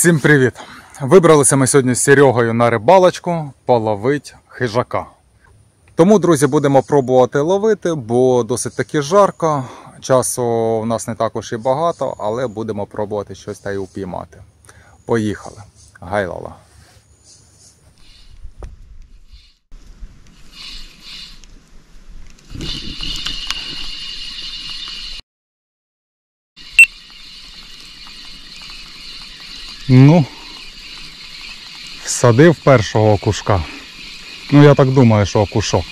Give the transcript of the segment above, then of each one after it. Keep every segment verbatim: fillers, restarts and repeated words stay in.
Всім привіт! Вибралися ми сьогодні з Серегою на рибалочку половити хижака. Тому, друзі, будемо пробувати ловити, бо досить таки жарко. Часу в нас не також і багато, але будемо пробувати щось та й упіймати. Поїхали! Гайлала! Ну, всадив першого окушка. Ну, я так думаю, що окушок.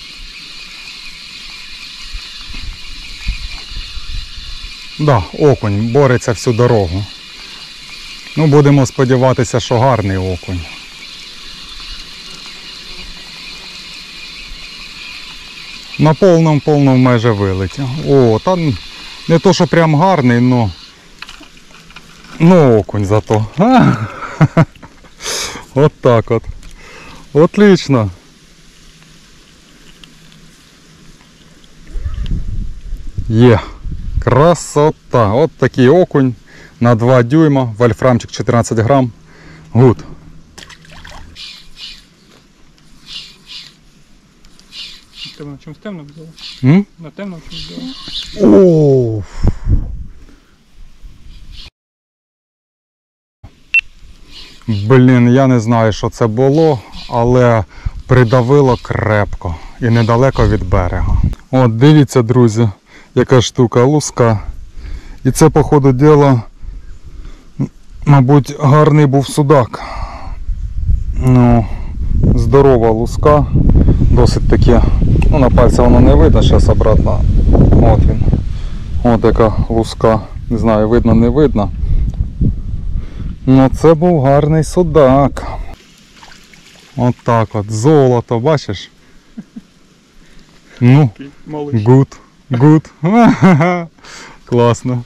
Да, окунь бореться всю дорогу. Ну, будемо сподіватися, що гарний окунь. На повному-повному майже вилетів. О, там не то, що прям гарний, но... Ну, окунь зато. Вот так вот. Отлично. Є. Красота. Вот такий окунь на два дюйма. Вольфрамчик чотирнадцять грам. Гуд. Тебе на чомусь темно взяла? М? На темно чомусь взяла? О. Блін, я не знаю, що це було, але придавило крепко і недалеко від берега. От, дивіться, друзі, яка штука, луска. І це, по ходу діла, мабуть, гарний був судак. Ну, здорова луска, досить таки, ну, на пальці воно не видно, зараз обратно. От він. От яка луска, не знаю, видно, не видно. Ну, це був гарний судак. От так от, золото, бачиш? Ну, гуд, гуд. Класно.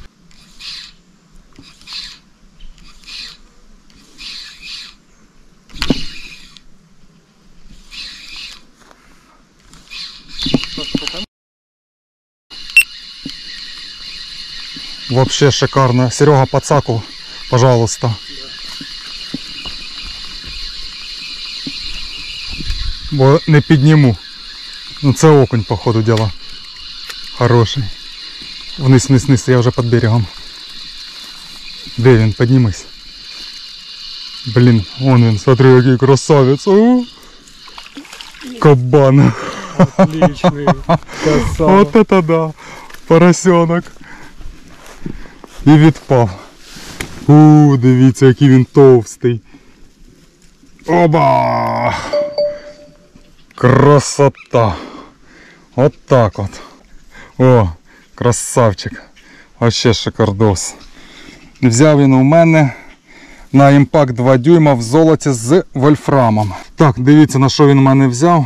Вообще шикарно. Серега, подсаку, пожалуйста. Бо не підніму. Ну, це окунь, по ходу діла. Хороший. Вниз, вниз, вниз, я вже під берегом. Де він? Піднімись. Блін, вон він, смотри, який красавець. О! Кабан. Отличный. Красава. Вот это да. Поросенок. І відпав. У, дивіться, який він товстий. Оба! Красота! От так от. О, красавчик. Вообще шикардос. Взяв він у мене на імпакт два дюйма в золоті з вольфрамом. Так, дивіться, на що він у мене взяв.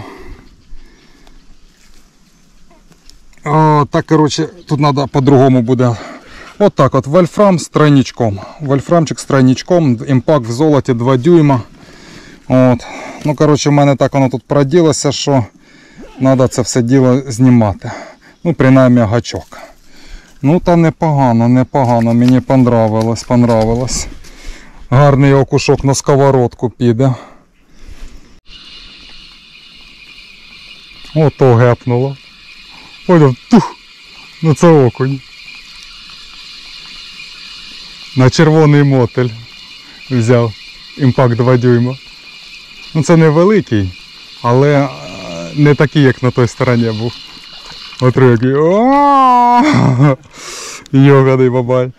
О, так, коротше, тут треба по-другому буде. От так от, вольфрам з тройничком. Вольфрамчик з тройничком, імпакт в золоті два дюйма. От. Ну, коротше, в мене так воно тут проділося, що треба це все діло знімати. Ну, принаймні гачок. Ну, та непогано, непогано, мені понравилось, понравилось. Гарний окушок на сковородку піде. Ото гепнуло. Ой, тух, ну це окунь. На червоний мотель взяв імпакт два дюйма. Ну, це невеликий, але не такий, як на той стороні був. От який. Йоганий бабай.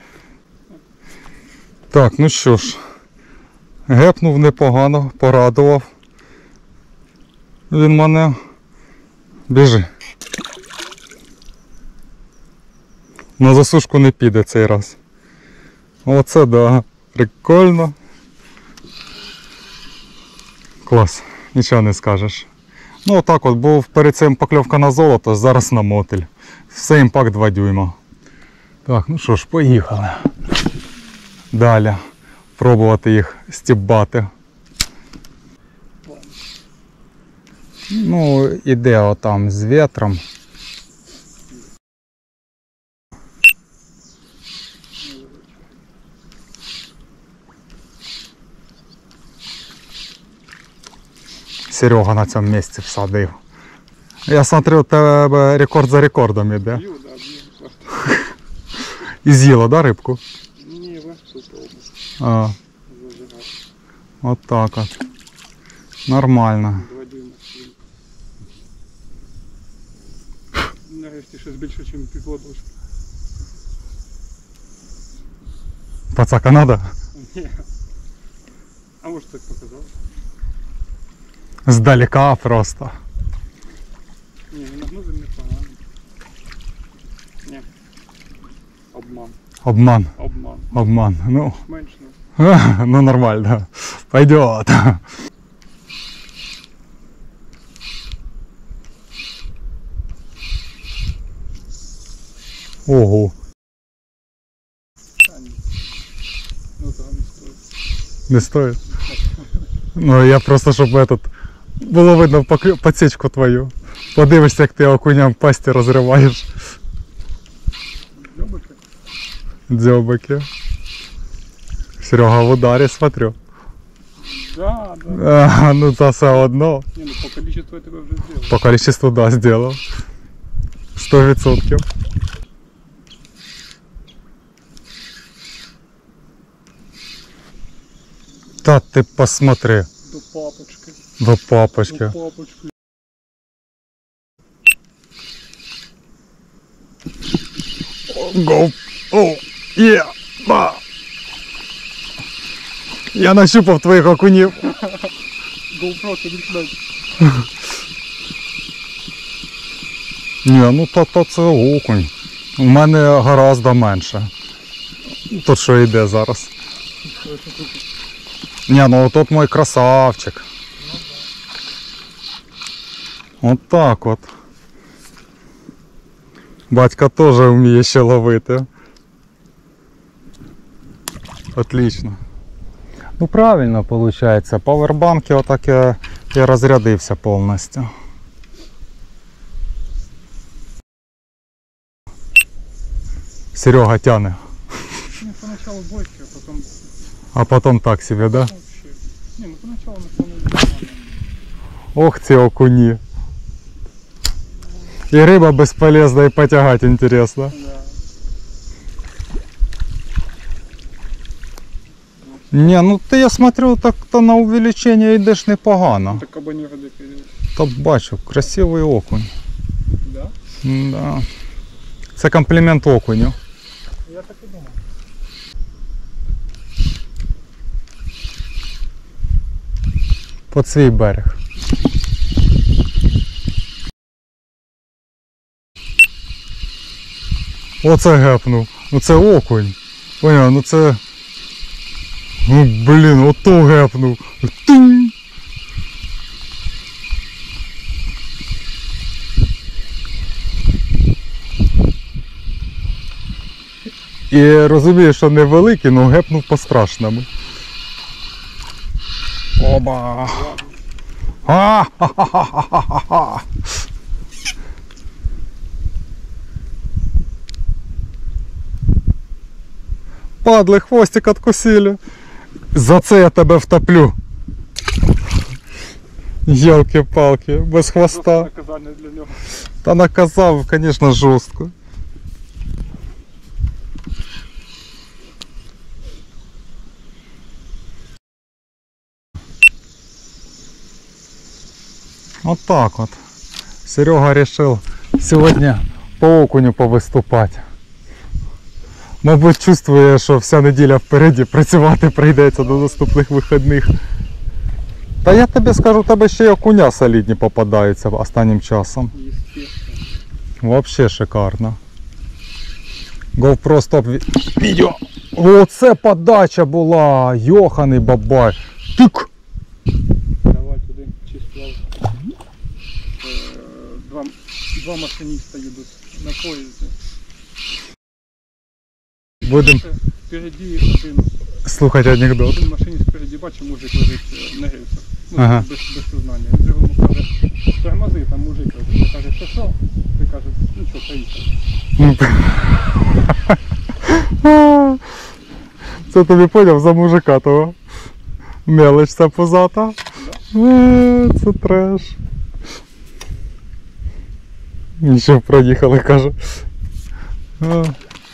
Так, ну що ж. Гепнув непогано, порадував. Він мене. Біжи. На засушку не піде цей раз. Оце да. Прикольно. Клас, нічого не скажеш. Ну отак от, був перед цим покльовка на золото, зараз на мотель. Все імпакт два дюйма. Так, ну що ж, поїхали. Далі. Пробувати їх стібати. Ну, іде отам з вітром. Серега на цьому місці всадив. Я смотрю, у тебе рекорд за рекордом іде. Б'ю, да, б'ю. І з'їла, да, рибку? Ні, ви тут пробуй. А, Зажигати. от так от. Нормально. Два дюйма. Нарешті щось більше, ніж півладошки. Пацака надо? Ні. А може так показав? Здалека просто. Ні, він нагнузив непогано. Ні. Обман. Обман. Обман. Обман. Ну, Менше. ну нормально. Пойдет. Ого. Та ні. Ну того не стоїть. Не стоит? Ну я просто, щоб этот... Було видно поклю- подсечку твою. Подивишся, як ти окуням пасті розриваєш. Дзьобики? Дзьобики. Серега в ударі, смотрю. Да, да. А, ну це все одно. Ні, ну по количеству я тебе вже зробив. По количеству, да, сделал. Сто відсотків. Та ти посмотри. До папочки. До папочки. До папочки. Go. О, є. Ба. Я нащупав твоїх окунів. GoPro тобі шлять. Ні, ну то, то це окунь. У мене гораздо менше. Тут що йде зараз. Ні, ну тут мой красавчик. От так от. Батько теж вміє ще ловити. Отлично. Ну правильно виходить. Павербанки отак я, я розрядився повністю. Серега тяне. Ні, поначалу бойки, а потім А потім так собі, да? вообще. Ні, ну поначалу на повному нормально. Ох, ці окуні. І риба безполезна, і потягати інтересно. Да. Не, ну ти я смотрю, так то на увеличення йдеш непогано. Так кабаню води підеш. Та бачу, красивий окунь. Да? Да. Це комплімент окуню. Я так і думав. Под свій берег. Оце гепнув. Ну це окунь. Поняв, ну це... Ну блін, ото гепнув. Тинь! І розумію, що невеликий, але гепнув по-страшному. Оба! А-ха-ха-ха-ха-ха! Падли, хвостик откусили. За це я тебе втоплю. Йолки-палки, без хвоста. Просто наказання для нього. Та наказав, звісно, жорстко. Вот так вот. Серега решил сегодня по окуню повиступати. Мабуть, чувствує, що вся неділя впереді, працювати прийдеться до наступних вихідних. Та я тобі скажу, тебе ще й окуня солідні попадаються останнім часом. Естественно. Вообще шикарно. GoPro стоп відео. Оце подача була, йоханий бабай. Тик! Давай туди чисто. Е, Два, два машиніста їдуть на поїзді. Будем Впереді один, слухати анекдот. один машиніст впереді бачить, мужик лежить е, на гільцях. Ну, Ага. без, без сознання. Він другому каже, тормози, там мужик лежить. Ти каже, що що? Ти каже, ну що, поїхали. Це тобі поняв за мужика того. Мелочь ця позата. Да? О, це треш. Нічого, проїхали, каже. О.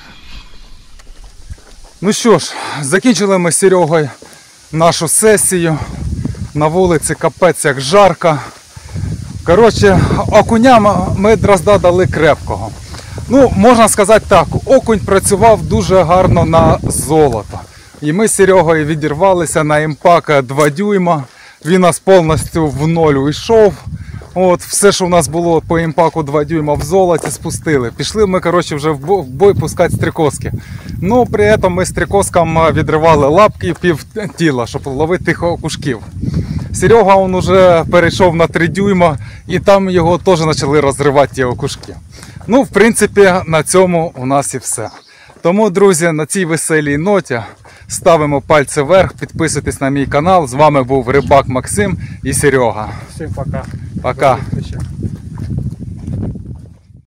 Ну що ж, закінчили ми з Серегою нашу сесію. На вулиці капець як жарко. Коротше, окуням ми дрозда дали крепкого. Ну, можна сказати так, окунь працював дуже гарно на золото. І ми з Серегою відірвалися на імпак два дюйма. Він нас повністю в ноль уйшов. От, все, що у нас було по імпаку два дюйма в золоті, спустили. Пішли ми, коротше, вже в бой, в бой пускати стрікозки. Ну, при цьому ми стрікозкам відривали лапки пів тіла, щоб ловити тих окушків. Серега, він уже перейшов на три дюйма, і там його теж почали розривати ті окушки. Ну, в принципі, на цьому у нас і все. Тому, друзі, на цій веселій ноті ставимо пальці вверх, підписуйтесь на мій канал. З вами був Рибак Максим і Серега. Всім пока. Пока.